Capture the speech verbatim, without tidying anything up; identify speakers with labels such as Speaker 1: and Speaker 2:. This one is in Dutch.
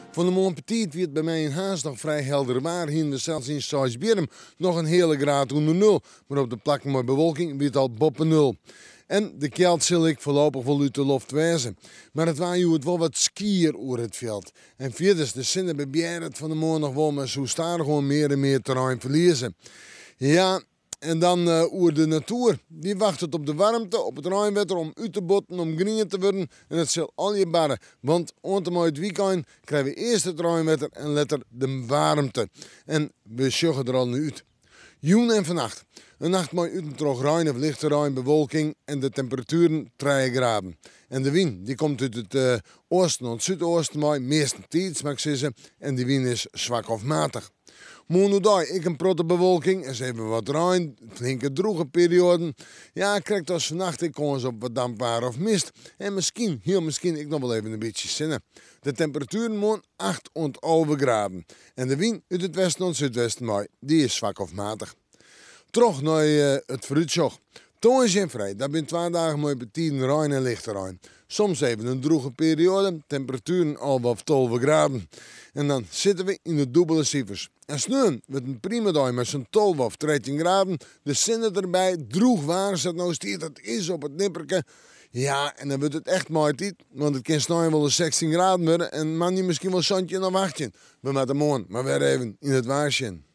Speaker 1: Van de morgen petit werd bij mij in Haas nog vrij helder waar. Hier zelfs in Saisberm nog een hele graad onder nul. Maar op de plakken met bewolking werd al boven nul. En de kelt zal ik voorlopig wel uit de loft wijzen. Maar het was het wel wat skier over het veld. En vierders, de zinnen bebieren het van de morgen nog wel, maar zo staan er gewoon meer en meer terrein verliezen. Ja, en dan uh, over de natuur. Die wacht het op de warmte, op het ruimwetter om uit te botten, om groen te worden. En het zal al je barren. Want ontemooi het weekend krijgen we eerst het ruimwetter en later de warmte. En we sjuggen er al nu uit. Joen en vannacht. Een nacht mooi uit een droog ruim of lichte ruim bewolking en de temperaturen drie graden. En de wind die komt uit het uh, oosten en het zuidoosten mooi, meestentijds mag ik zeggen. En die wind is zwak of matig. Maandag ik een protte bewolking en ze hebben wat ruim, flinke droge perioden. Ja, ik krijg als vannacht ik kans op wat dampbaar of mist. En misschien, heel misschien, ik nog wel even een beetje zinnen. De temperaturen mogen acht en elf graden. En de wind uit het westen en zuidwesten mooi, die is zwak of matig. Terug naar uh, het fruitsjoch. Toons en vrij, dat zijn twee dagen mooi betien ruim en lichte ruim. Soms even een droge periode, temperaturen al wat twaalf graden. En dan zitten we in de dubbele cijfers. En sneeuw met een prima dag met zo'n twaalf of dertien graden. De zinnen erbij, droeg waar ze het nou stiert, dat is op het nipperke. Ja, en dan wordt het echt mooi tijd, want het kan snel wel zestien graden worden. En man, je misschien wel zandje en dan wacht je. We met de morgen, maar weer even in het waarsje.